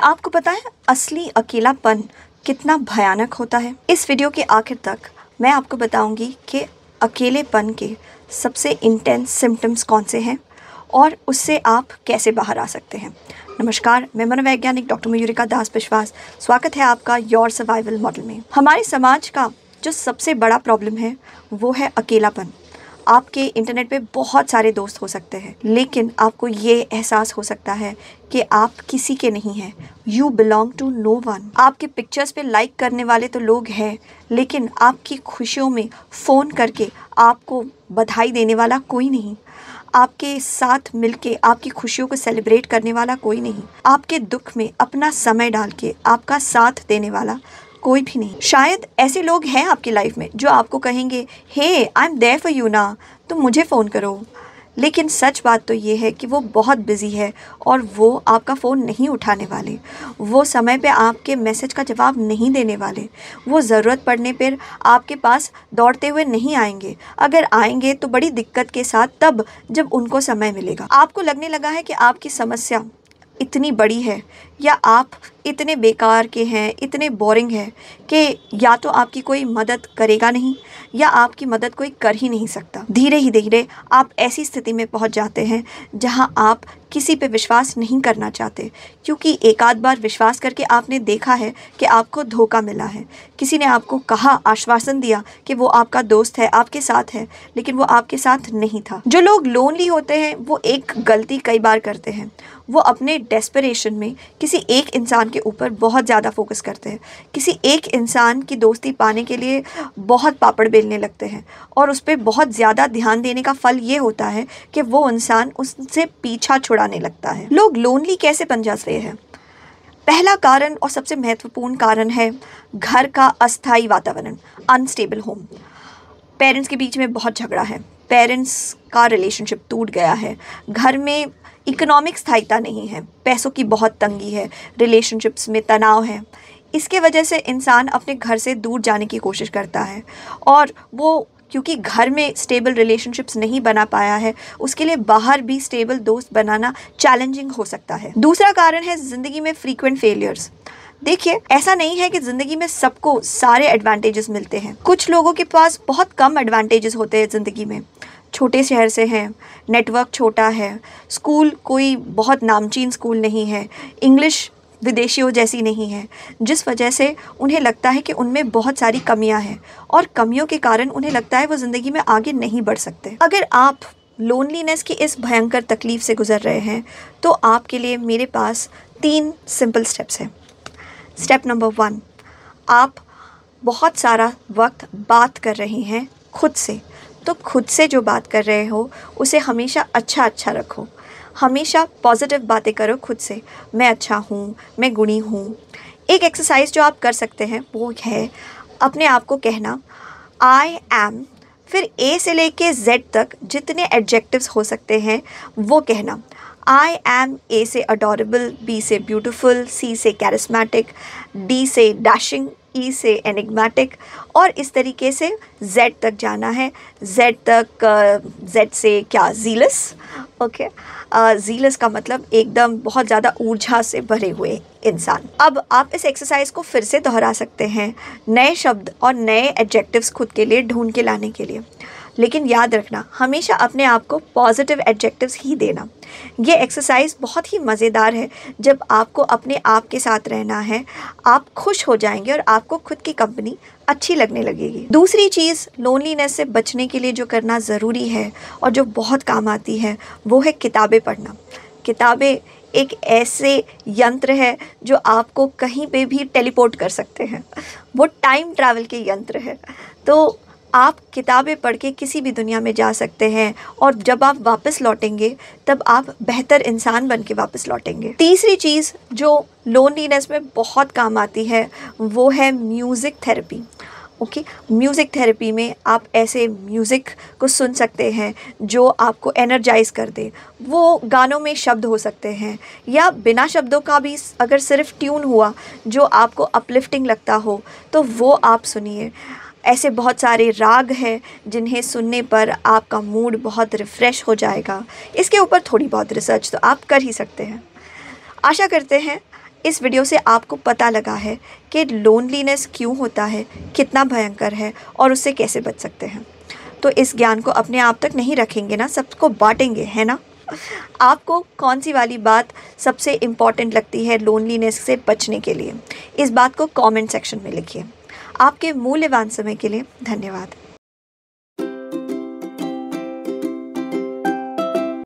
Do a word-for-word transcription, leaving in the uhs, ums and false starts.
क्या आपको पता है असली अकेलापन कितना भयानक होता है? इस वीडियो के आखिर तक मैं आपको बताऊंगी कि अकेलेपन के सबसे इंटेंस सिम्टम्स कौन से हैं और उससे आप कैसे बाहर आ सकते हैं। नमस्कार, मैं मनोवैज्ञानिक डॉक्टर मयूरिका दास विश्वास। स्वागत है आपका योर सर्वाइवल मॉडल में। हमारे समाज का जो सबसे बड़ा प्रॉब्लम है वो है अकेलापन। आपके इंटरनेट पे बहुत सारे दोस्त हो सकते हैं, लेकिन आपको ये एहसास हो सकता है कि आप किसी के नहीं हैं। You belong to no one. आपके पिक्चर्स पे लाइक करने वाले तो लोग हैं, लेकिन आपकी खुशियों में फ़ोन करके आपको बधाई देने वाला कोई नहीं। आपके साथ मिलके आपकी खुशियों को सेलिब्रेट करने वाला कोई नहीं। आपके दुख में अपना समय डाल के आपका साथ देने वाला कोई भी नहीं। शायद ऐसे लोग हैं आपकी लाइफ में जो आपको कहेंगे, hey I am there for you ना, तुम मुझे फ़ोन करो। लेकिन सच बात तो ये है कि वो बहुत बिज़ी है और वो आपका फ़ोन नहीं उठाने वाले। वो समय पे आपके मैसेज का जवाब नहीं देने वाले। वो ज़रूरत पड़ने पर आपके पास दौड़ते हुए नहीं आएंगे। अगर आएंगे तो बड़ी दिक्कत के साथ, तब जब उनको समय मिलेगा। आपको लगने लगा है कि आपकी समस्या इतनी बड़ी है या आप इतने बेकार के हैं, इतने बोरिंग हैं कि या तो आपकी कोई मदद करेगा नहीं या आपकी मदद कोई कर ही नहीं सकता। धीरे ही धीरे आप ऐसी स्थिति में पहुंच जाते हैं जहां आप किसी पे विश्वास नहीं करना चाहते, क्योंकि एक आध बार विश्वास करके आपने देखा है कि आपको धोखा मिला है। किसी ने आपको कहा, आश्वासन दिया कि वो आपका दोस्त है, आपके साथ है, लेकिन वो आपके साथ नहीं था। जो लोग लोनली होते हैं वो एक गलती कई बार करते हैं। वो अपने डेस्परेशन में किसी एक इंसान के ऊपर बहुत ज़्यादा फोकस करते हैं। किसी एक इंसान की दोस्ती पाने के लिए बहुत पापड़ बेलने लगते हैं और उस पर बहुत ज़्यादा ध्यान देने का फल ये होता है कि वो इंसान उससे पीछा छुड़ाने लगता है। लोग लोनली कैसे बन जाते हैं? पहला कारण और सबसे महत्वपूर्ण कारण है घर का अस्थायी वातावरण, अनस्टेबल होम। पेरेंट्स के बीच में बहुत झगड़ा है, पेरेंट्स का रिलेशनशिप टूट गया है, घर में इकोनॉमिक स्थायित्व नहीं है, पैसों की बहुत तंगी है, रिलेशनशिप्स में तनाव है। इसके वजह से इंसान अपने घर से दूर जाने की कोशिश करता है और वो क्योंकि घर में स्टेबल रिलेशनशिप्स नहीं बना पाया है, उसके लिए बाहर भी स्टेबल दोस्त बनाना चैलेंजिंग हो सकता है। दूसरा कारण है ज़िंदगी में फ्रीक्वेंट फेलियर्स। देखिए, ऐसा नहीं है कि ज़िंदगी में सबको सारे एडवांटेजेस मिलते हैं। कुछ लोगों के पास बहुत कम एडवांटेजेस होते हैं ज़िंदगी में। छोटे शहर से हैं, नेटवर्क छोटा है, स्कूल कोई बहुत नामचीन स्कूल नहीं है, इंग्लिश विदेशियों जैसी नहीं है, जिस वजह से उन्हें लगता है कि उनमें बहुत सारी कमियां हैं और कमियों के कारण उन्हें लगता है वो ज़िंदगी में आगे नहीं बढ़ सकते। अगर आप लोनलीनेस की इस भयंकर तकलीफ़ से गुज़र रहे हैं तो आपके लिए मेरे पास तीन सिंपल स्टेप्स हैं। स्टेप नंबर वन, आप बहुत सारा वक्त बात कर रहे हैं खुद से, तो खुद से जो बात कर रहे हो उसे हमेशा अच्छा अच्छा रखो। हमेशा पॉजिटिव बातें करो खुद से। मैं अच्छा हूँ, मैं गुणी हूँ। एक एक्सरसाइज जो आप कर सकते हैं वो है अपने आप को कहना आई एम, फिर ए से लेके जेड तक जितने एडजेक्टिव्स हो सकते हैं वो कहना। आई एम ए से अडोरेबल, बी से ब्यूटीफुल, सी से कैरिस्मेटिक, डी से डैशिंग, ई से एनिग्मेटिक, और इस तरीके से जेड तक जाना है। जेड तक, जेड से क्या, जीलस। ओके, जीलस का मतलब एकदम बहुत ज़्यादा ऊर्जा से भरे हुए इंसान। अब आप इस एक्सरसाइज को फिर से दोहरा सकते हैं नए शब्द और नए एडजेक्टिव्स खुद के लिए ढूंढ के लाने के लिए, लेकिन याद रखना हमेशा अपने आप को पॉजिटिव एडजेक्टिव्स ही देना। ये एक्सरसाइज बहुत ही मज़ेदार है। जब आपको अपने आप के साथ रहना है, आप खुश हो जाएंगे और आपको खुद की कंपनी अच्छी लगने लगेगी। दूसरी चीज़ लोनलीनेस से बचने के लिए जो करना ज़रूरी है और जो बहुत काम आती है वो है किताबें पढ़ना। किताबें एक ऐसे यंत्र है जो आपको कहीं पे भी टेलीपोर्ट कर सकते हैं। वो टाइम ट्रैवल के यंत्र है। तो आप किताबें पढ़ के किसी भी दुनिया में जा सकते हैं और जब आप वापस लौटेंगे तब आप बेहतर इंसान बन के वापस लौटेंगे। तीसरी चीज़ जो लोनलीनेस में बहुत काम आती है वो है music therapy. Okay, music therapy में आप ऐसे म्यूज़िक को सुन सकते हैं जो आपको एनर्जाइज़ कर दे। वो गानों में शब्द हो सकते हैं या बिना शब्दों का भी, अगर सिर्फ ट्यून हुआ जो आपको अपलिफ्टिंग लगता हो तो वो आप सुनिए। ऐसे बहुत सारे राग हैं जिन्हें सुनने पर आपका मूड बहुत रिफ़्रेश हो जाएगा। इसके ऊपर थोड़ी बहुत रिसर्च तो आप कर ही सकते हैं। आशा करते हैं इस वीडियो से आपको पता लगा है कि लोनलीनेस क्यों होता है, कितना भयंकर है और उससे कैसे बच सकते हैं। तो इस ज्ञान को अपने आप तक नहीं रखेंगे ना, सबको बांटेंगे, है ना। आपको कौन सी वाली बात सबसे इम्पॉर्टेंट लगती है लोनलीनेस से बचने के लिए, इस बात को कमेंट सेक्शन में लिखिए। आपके मूल्यवान समय के लिए धन्यवाद।